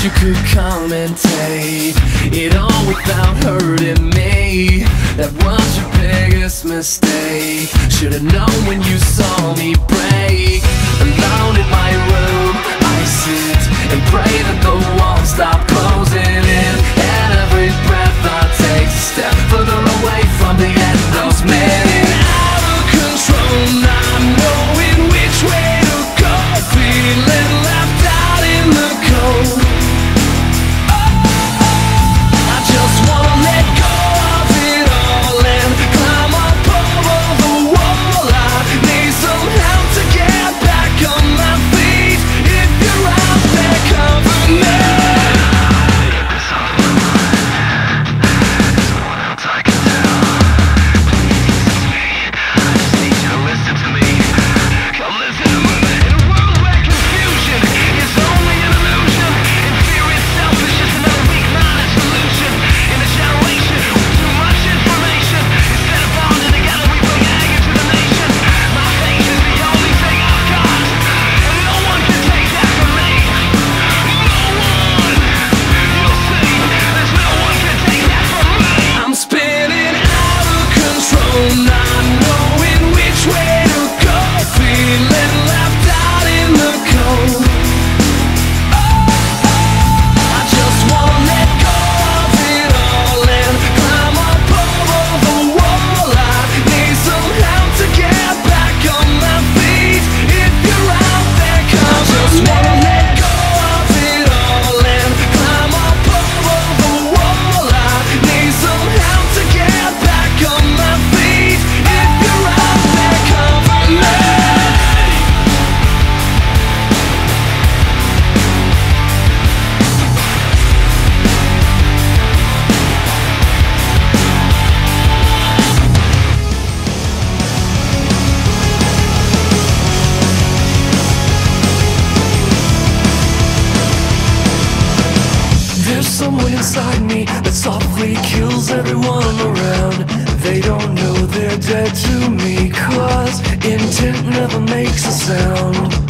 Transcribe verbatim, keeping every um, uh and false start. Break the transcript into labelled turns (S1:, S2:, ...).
S1: you could commentate it all without hurting me. That was your biggest mistake. Should've known when you saw me break. Alone in my room, I sit and pray that the walls stop closing in. And every breath I take is a step further away from the end of me. Spinning out of control, not knowing which way to go. Feeling left out in the cold. I just wanna let go of it all and climb up over the wall. I need some help to get back on my feet. If you're out there, cover me. Someone inside me that softly kills everyone around. They don't know they're dead to me, 'cause intent never makes a sound.